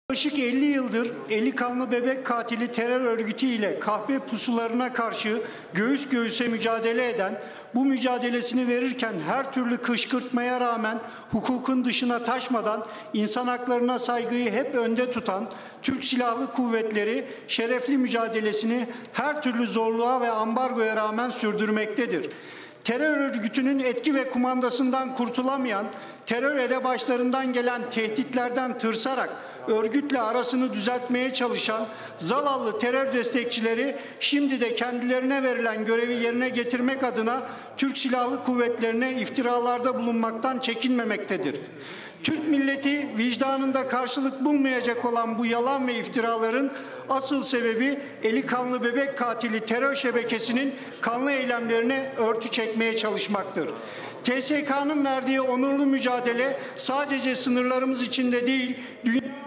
Yaklaşık 50 yıldır eli kanlı bebek katili terör örgütü ile kahpe pusularına karşı göğüs göğüse mücadele eden, bu mücadelesini verirken her türlü kışkırtmaya rağmen hukukun dışına taşmadan insan haklarına saygıyı hep önde tutan Türk Silahlı Kuvvetleri şerefli mücadelesini her türlü zorluğa ve ambargoya rağmen sürdürmektedir. Terör örgütünün etki ve kumandasından kurtulamayan, terör elebaşlarından gelen tehditlerden tırsarak örgütle arasını düzeltmeye çalışan zavallı terör destekçileri şimdi de kendilerine verilen görevi yerine getirmek adına Türk Silahlı Kuvvetlerine iftiralarda bulunmaktan çekinmemektedir. Türk milleti vicdanında karşılık bulmayacak olan bu yalan ve iftiraların asıl sebebi eli kanlı bebek katili terör şebekesinin kanlı eylemlerine örtü çekmeye çalışmaktır. TSK'nın verdiği onurlu mücadele sadece sınırlarımız içinde değil, dünya